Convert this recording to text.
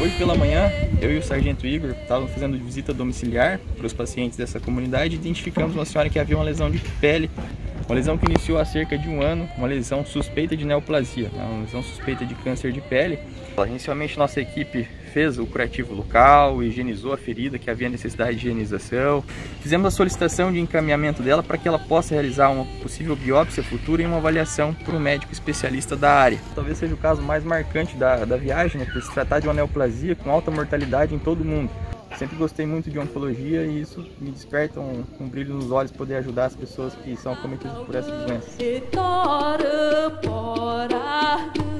Hoje pela manhã, eu e o sargento Igor estávamos fazendo visita domiciliar para os pacientes dessa comunidade e identificamos uma senhora que havia uma lesão de pele, uma lesão que iniciou há cerca de um ano, uma lesão suspeita de neoplasia, uma lesão suspeita de câncer de pele. Inicialmente nossa equipe fez o curativo local, higienizou a ferida que havia necessidade de higienização. Fizemos a solicitação de encaminhamento dela para que ela possa realizar uma possível biópsia futura e uma avaliação por um médico especialista da área. Talvez seja o caso mais marcante da viagem, né, por se tratar de uma neoplasia com alta mortalidade em todo o mundo. Sempre gostei muito de oncologia e isso me desperta um brilho nos olhos poder ajudar as pessoas que são acometidas por essas doenças.